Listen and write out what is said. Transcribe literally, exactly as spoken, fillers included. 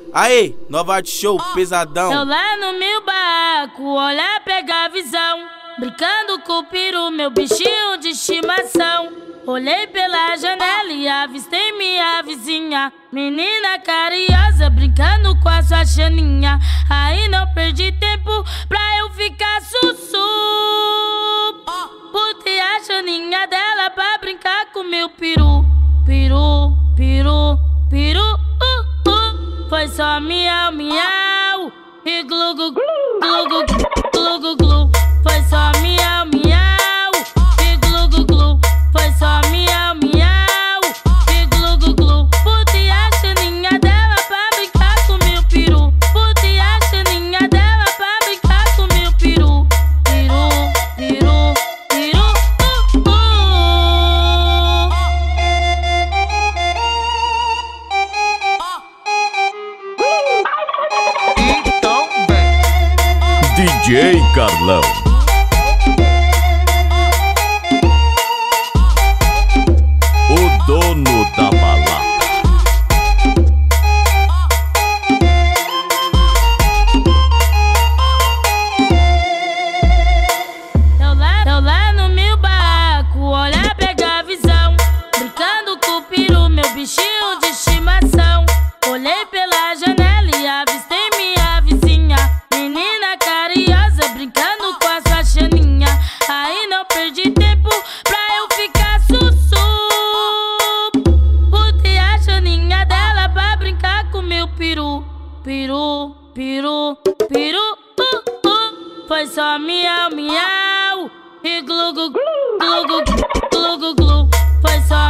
Aê, Nova Arte Show, pesadão. Eu lá no meu barraco, olhar, pegar a visão, brincando com o peru, meu bichinho de estimação. Olhei pela janela e avistei minha vizinha, menina carinhosa, brincando com a sua chaninha. Aí não perdi tempo pra eu ficar sussu. Botei a chaninha dela pra brincar com meu peru. Peru, peru, peru, uh, uh. Foi só miau, miau e glu, glu, glu, glu, glu, glu, glu. Foi só miau, miau e glu, glu, glu. Foi só miau, miau e glu, glu, glu. Botei a chaninha dela pra brincar com meu peru. Botei a chaninha dela pra brincar com meu peru. Peru, peru, peru, uh, uh. Então vem D J Carlão. O dono da balada. Eu lá, eu lá no meu barraco, olhar, pegar a visão, brincando com o peru, meu bichinho de estimação. Olhei pela janela e avistei minha vizinha, menina carinhosa, brincando com a sua chaninha. Aí não perdi tempo pra eu ficar sussu. Botei a chaninha dela pra brincar com meu peru. Peru, peru, peru, uh, uh. Foi só miau, miau e glu, glu, glu, glu, glu, glu, glu. Foi só